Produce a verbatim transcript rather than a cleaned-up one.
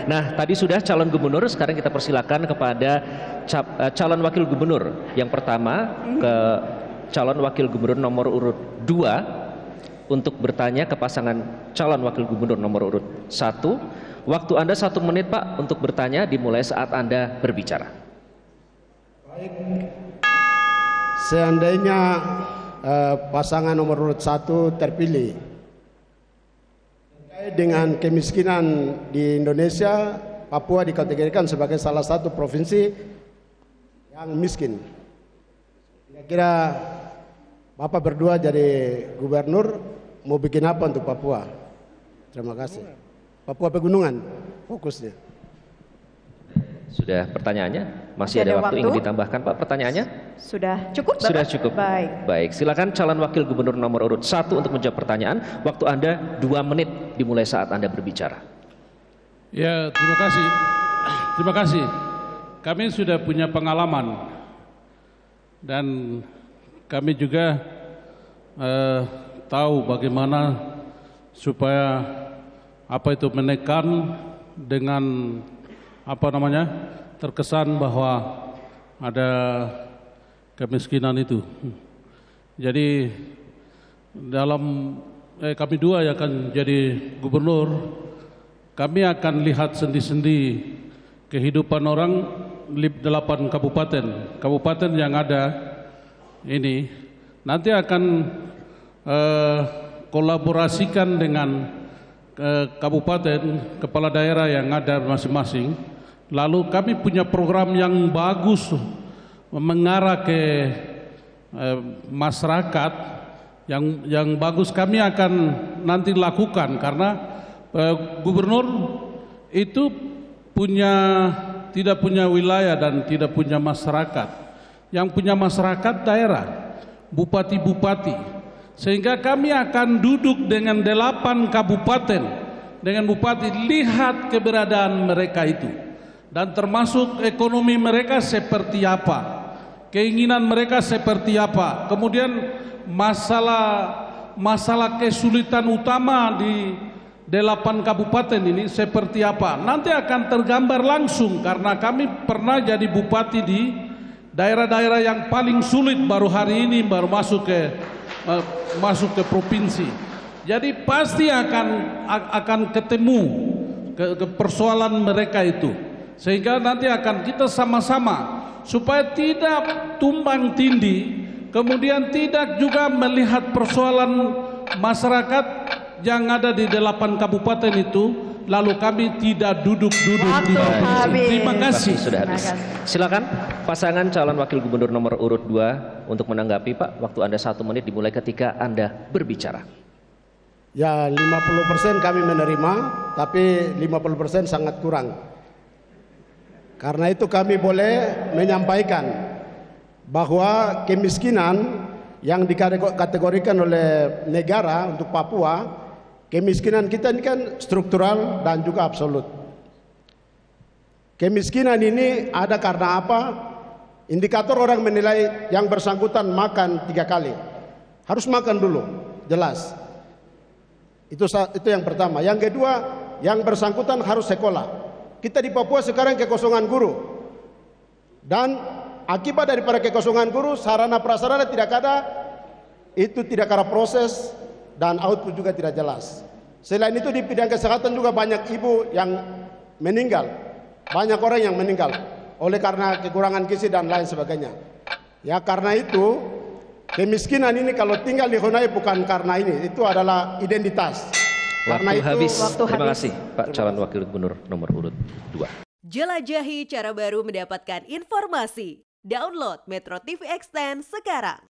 Nah, tadi sudah calon gubernur, sekarang kita persilakan kepada cap, uh, calon wakil gubernur. Yang pertama ke calon wakil gubernur nomor urut dua untuk bertanya ke pasangan calon wakil gubernur nomor urut satu. Waktu Anda satu menit, Pak, untuk bertanya dimulai saat Anda berbicara. Baik. Seandainya uh, pasangan nomor urut satu terpilih, terkait dengan kemiskinan di Indonesia, Papua dikategorikan sebagai salah satu provinsi yang miskin. Kira-kira Bapak berdua jadi gubernur mau bikin apa untuk Papua? Terima kasih. Papua Pegunungan fokusnya. Sudah pertanyaannya? Masih ada, ada waktu, waktu ingin ditambahkan, Pak, pertanyaannya? Sudah cukup, Bapak? Sudah cukup. Baik. Baik, silakan calon wakil gubernur nomor urut satu untuk menjawab pertanyaan. Waktu Anda dua menit dimulai saat Anda berbicara. Ya, terima kasih. Terima kasih. Kami sudah punya pengalaman dan kami juga eh, tahu bagaimana supaya apa itu menekan dengan apa namanya terkesan bahwa ada kemiskinan itu. Jadi dalam eh, kami dua yang akan jadi gubernur, kami akan lihat sendi-sendi kehidupan orang delapan kabupaten, kabupaten yang ada ini nanti akan eh, kolaborasikan dengan eh, kabupaten kepala daerah yang ada masing-masing. Lalu kami punya program yang bagus mengarah ke eh, masyarakat yang yang bagus kami akan nanti lakukan karena eh, gubernur itu punya tidak punya wilayah dan tidak punya masyarakat. Yang punya masyarakat daerah, bupati-bupati. Sehingga kami akan duduk dengan delapan kabupaten dengan bupati, lihat keberadaan mereka itu dan termasuk ekonomi mereka seperti apa, keinginan mereka seperti apa, kemudian masalah masalah kesulitan utama di delapan kabupaten ini seperti apa. Nanti akan tergambar langsung karena kami pernah jadi bupati di daerah-daerah yang paling sulit, baru hari ini baru masuk ke uh, masuk ke provinsi. Jadi pasti akan akan ketemu ke, ke persoalan mereka itu, sehingga nanti akan kita sama-sama supaya tidak tumbang tindih, kemudian tidak juga melihat persoalan masyarakat yang ada di delapan kabupaten itu, lalu kami tidak duduk-duduk di habis. Terima kasih. Sudah habis. Silakan pasangan calon wakil gubernur nomor urut dua untuk menanggapi, Pak. Waktu Anda satu menit dimulai ketika Anda berbicara. Ya, lima puluh persen kami menerima, tapi lima puluh persen sangat kurang. Karena itu kami boleh menyampaikan bahwa kemiskinan yang dikategorikan oleh negara untuk Papua, kemiskinan kita ini kan struktural dan juga absolut. Kemiskinan ini ada karena apa? Indikator orang menilai yang bersangkutan makan tiga kali. Harus makan dulu, jelas. Itu itu yang pertama. Yang kedua, yang bersangkutan harus sekolah. Kita di Papua sekarang kekosongan guru. Dan akibat daripada kekosongan guru, sarana prasarana tidak ada, itu tidak ada proses dan output juga tidak jelas. Selain itu di bidang kesehatan juga banyak ibu yang meninggal, banyak orang yang meninggal oleh karena kekurangan gizi dan lain sebagainya. Ya, karena itu kemiskinan ini kalau tinggal di Honai bukan karena ini, itu adalah identitas. Waktu karena itu habis. Waktu Terima habis. kasih, Pak calon wakil gubernur nomor urut dua. Jelajahi cara baru mendapatkan informasi. Download Metro T V Extend sekarang.